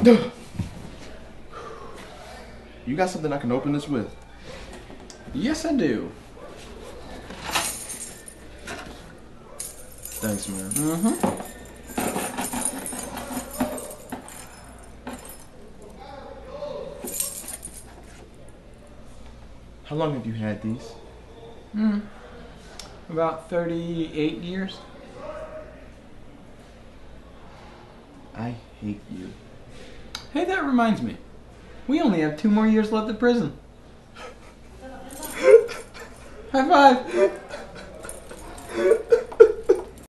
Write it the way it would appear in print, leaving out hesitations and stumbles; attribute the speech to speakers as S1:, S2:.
S1: You got something I can open this with?
S2: Yes, I do.
S1: Thanks, man. How long have you had these?
S2: About 38 years.
S1: I hate you.
S2: Hey, that reminds me. We only have 2 more years left in prison. High five!